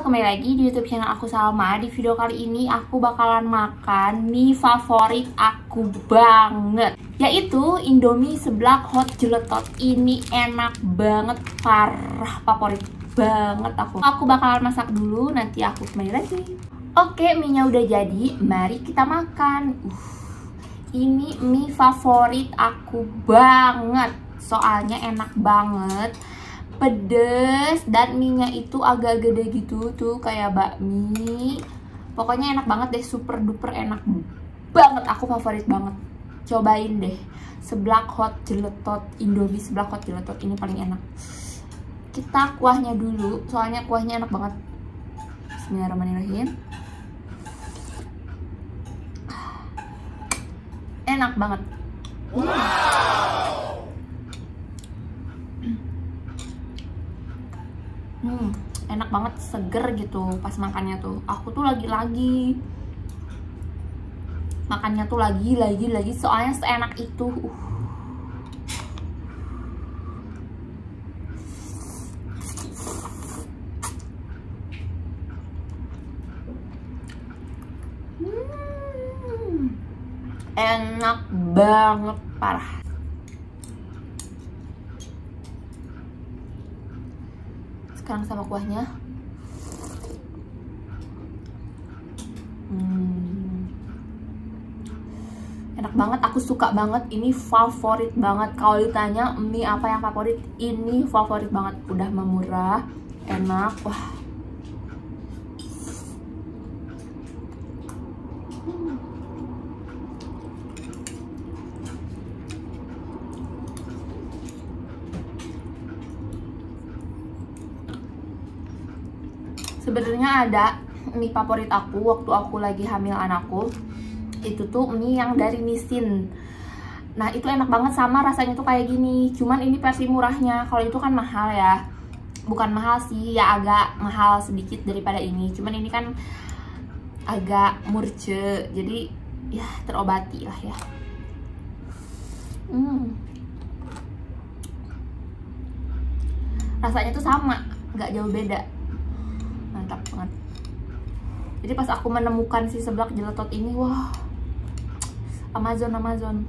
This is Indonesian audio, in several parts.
kembali lagi di YouTube channel aku Salma. Di video kali ini aku bakalan makan mie favorit aku banget, yaitu Indomie seblak hot jeletot. Ini enak banget, parah, favorit banget aku. Aku bakalan masak dulu, nanti aku kembali lagi. Oke, mie-nya udah jadi, mari kita makan. Ini mie favorit aku banget, soalnya enak banget, pedes, dan mie-nya itu agak gede gitu tuh, kayak bakmi. Pokoknya enak banget deh, super duper enak banget, aku favorit banget. Cobain deh seblak hot jeletot, Indomie seblak hot jeletot, ini paling enak. Kita kuahnya dulu, soalnya kuahnya enak banget. Bismillahirrahmanirrahim. Enak banget. Enak banget, seger gitu pas makannya tuh. Aku tuh lagi-lagi makannya tuh lagi soalnya seenak itu. Enak banget, parah. Sekarang sama kuahnya. Enak banget, aku suka banget, ini favorit banget. Kalau ditanya mie apa yang favorit, ini favorit banget. Udah murah, enak, wah. Sebenarnya ada mie favorit aku waktu aku lagi hamil anakku. Itu tuh mie yang dari Nissin. Nah, itu enak banget, sama rasanya tuh kayak gini. Cuman ini versi murahnya. Kalau itu kan mahal ya. Bukan mahal sih, ya agak mahal sedikit daripada ini. Cuman ini kan agak murce. Jadi ya terobati lah ya. Rasanya tuh sama, nggak jauh beda. Mantap banget. Jadi pas aku menemukan si seblak jeletot ini, wah, Amazon.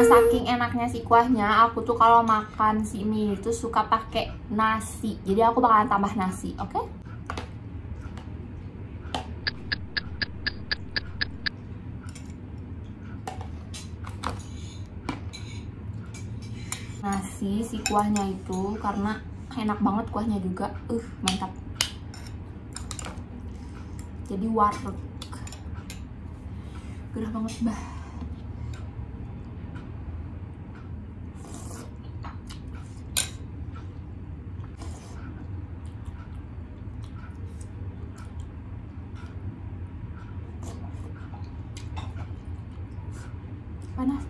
saking enaknya si kuahnya, aku tuh kalau makan si mie itu suka pakai nasi. Jadi aku bakalan tambah nasi, oke? Nasi si kuahnya itu karena enak banget kuahnya juga, mantap. Jadi warteg, gerah banget bah. Panas.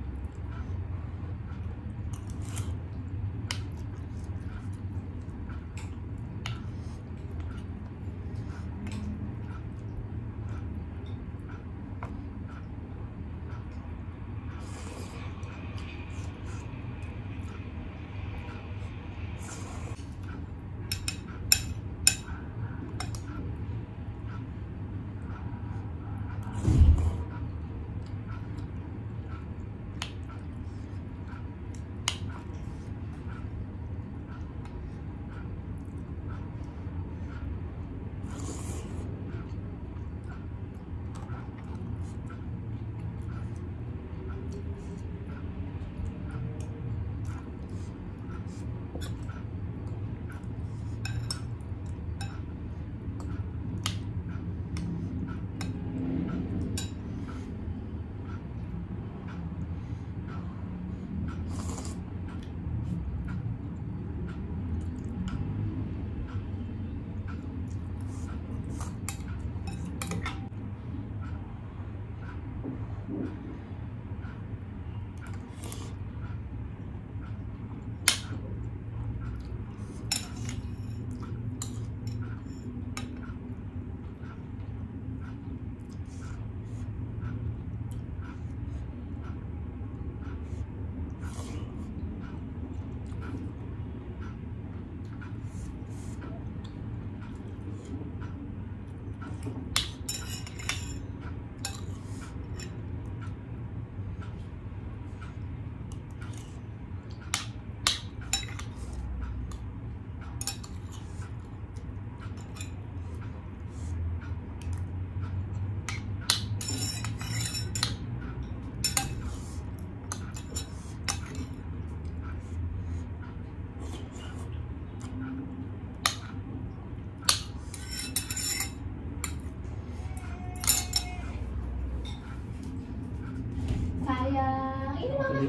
Sayang, ini mama.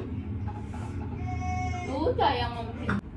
Tuh sayang mama.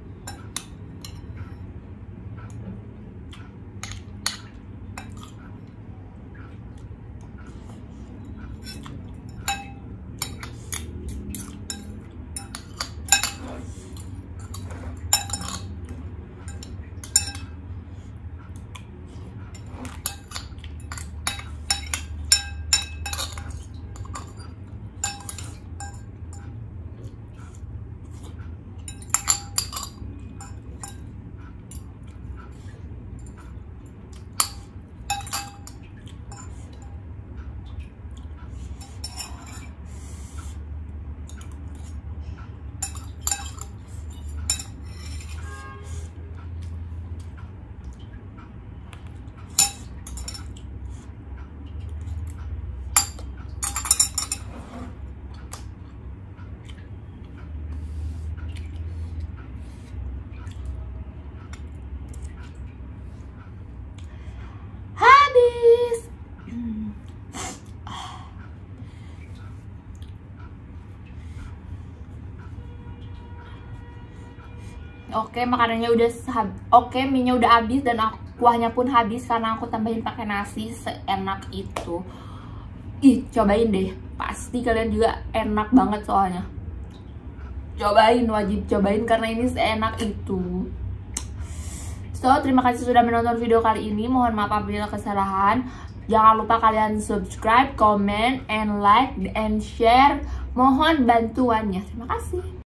Oke, makanannya udah mie-nya udah habis dan kuahnya pun habis karena aku tambahin pakai nasi seenak itu. Ih, cobain deh. Pasti kalian juga enak banget soalnya. Cobain, wajib cobain karena ini seenak itu. So, terima kasih sudah menonton video kali ini. Mohon maaf apabila kesalahan. Jangan lupa kalian subscribe, comment, and like, and share. Mohon bantuannya. Terima kasih.